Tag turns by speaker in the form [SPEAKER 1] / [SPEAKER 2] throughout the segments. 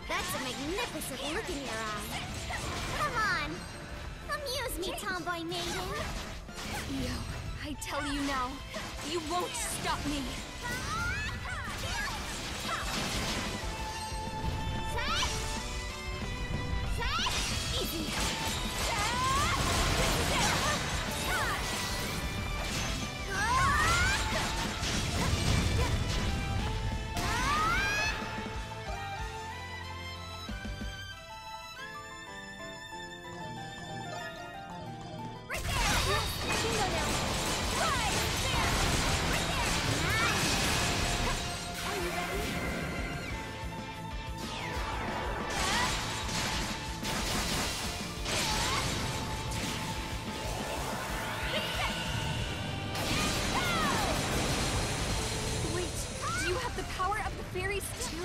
[SPEAKER 1] That's a magnificent look in your eye. Come on! Amuse me, tomboy maiden!
[SPEAKER 2] Io, I tell you now, you won't stop me!
[SPEAKER 1] Easy!
[SPEAKER 2] Fairies too?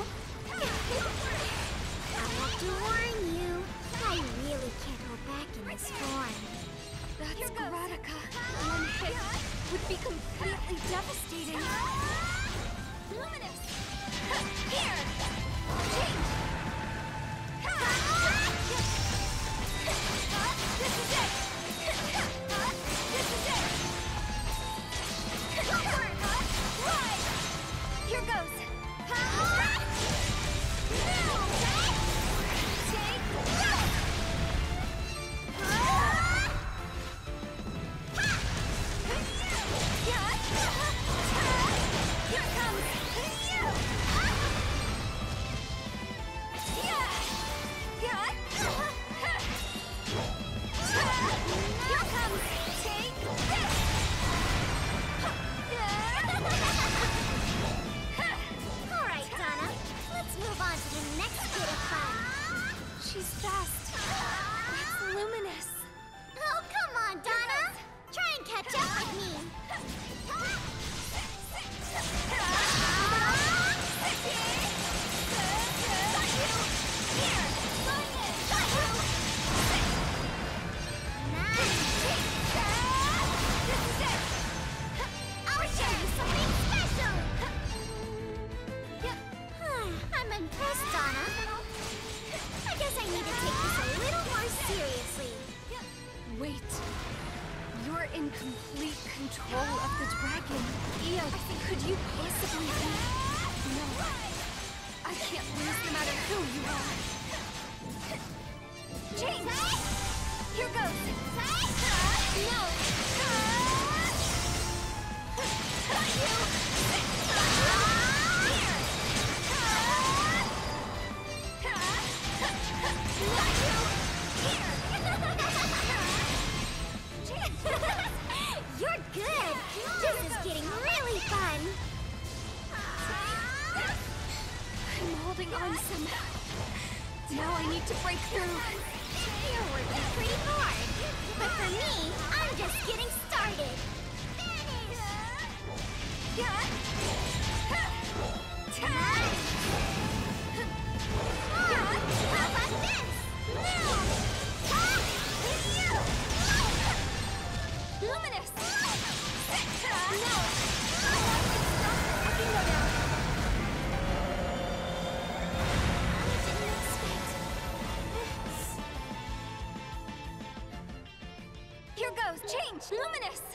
[SPEAKER 1] I have to warn you, I really can't go back in this form.
[SPEAKER 2] That's Garadaka. One hit would be completely devastating. Luminous! Here! Change! This is it! This is it! Right! Here goes!
[SPEAKER 1] She's fast.
[SPEAKER 2] That's Luminous.
[SPEAKER 1] Oh, come on, Donna! Try and catch up with me! I'll show you something special! I'm impressed, Donna. I guess I need to take this a little more seriously.
[SPEAKER 2] Wait. You're in complete control of the dragon. Io, could you possibly be... No. I can't lose no matter who you are. Change! Here goes! No! Got you!
[SPEAKER 1] You're good! This is getting really fun!
[SPEAKER 2] I'm holding on somehow. Now I need to break through.
[SPEAKER 1] You're working pretty hard. But for me, I'm just getting started. How about this?
[SPEAKER 2] Luminous!
[SPEAKER 1] No!
[SPEAKER 2] I can go down.
[SPEAKER 1] I didn't expect this.
[SPEAKER 2] Here goes! Change! Luminous!